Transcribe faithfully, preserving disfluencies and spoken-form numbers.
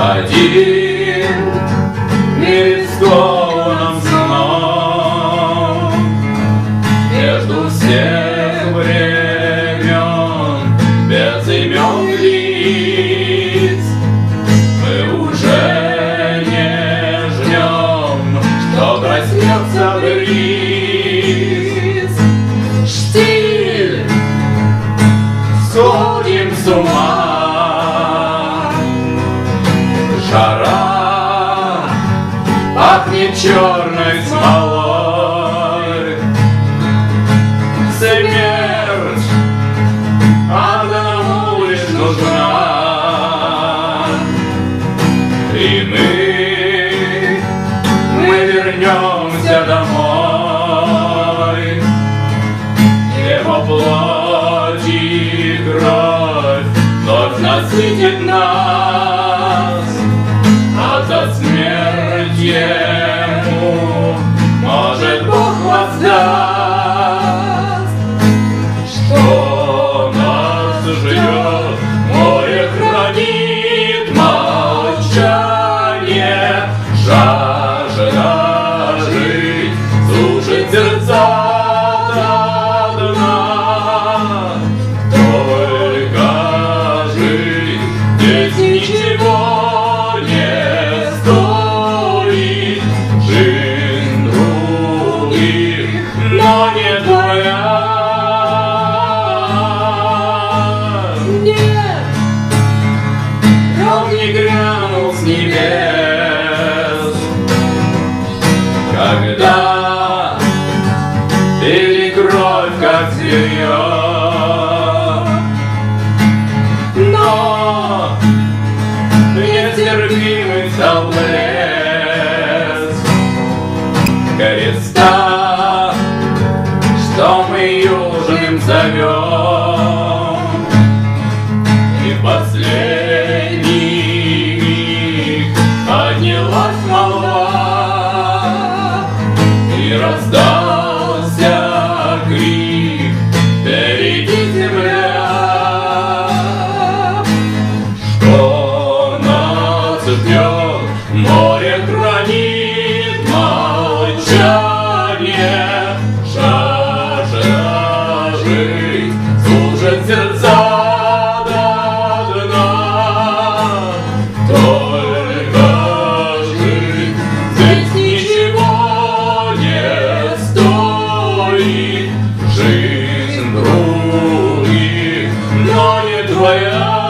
один перед склоном сном, между всех времен, без имен лиц, мы уже не ждем, что проснется бриз. Штиль, сходим с ума, жара пахнет черной смолой, смерть одному лишь нужна, и мы, мы вернемся домой, его плоть и кровь вновь насытит нас, а за смерть ему, может, Бог воздаст. Что нас ждет, море хранит молчание, жажда жить сушит сердца до дна. Только жить здесь ничего не стоит, жизнь других, но не твоя. Нет, Гром не грянул с небес, когда пили кровь, как зверье, но нестерпимый стал блеск креста, что мы южным зовем, и в последний миг поднялась молва, и раздался крик: впереди земля. Что нас ждет, море хранит молчание, жажда жить сушит сердца до дна. Только жить здесь ничего не стоит, жизнь других, но не твоя.